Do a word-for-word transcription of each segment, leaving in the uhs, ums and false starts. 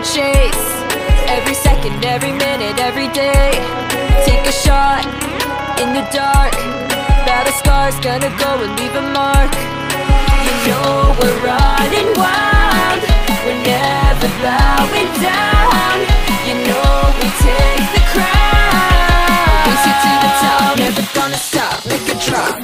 a chase. Every second, every minute, every day. Take a shot in the dark. Battle scars gonna go and leave a mark. You know we're running wild. We're never bowing down. You know we take the crown. Race you to the top, never gonna stop. Make a drop.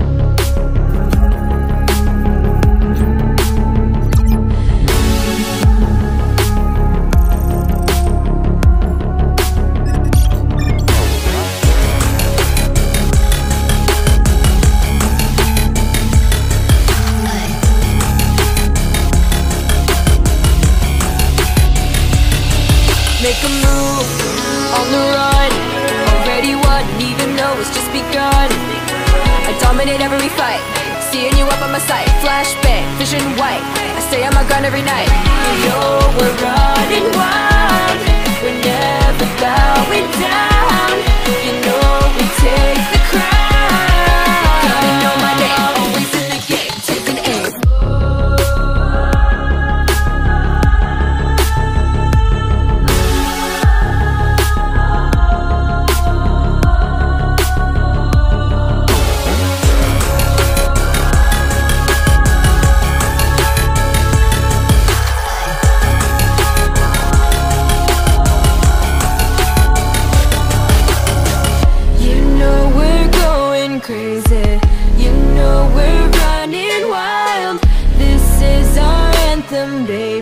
Make a move, on the run. Already won, even though it's just begun. I dominate every fight, seeing you up on my sight. Flashbang, vision white, I stay on my gun every night. You know we're running wild. We're never bowing down. You know we take the crown. Gotta know my name, always in the game, taking aim. Crazy, you know we're running wild. This is our anthem, baby.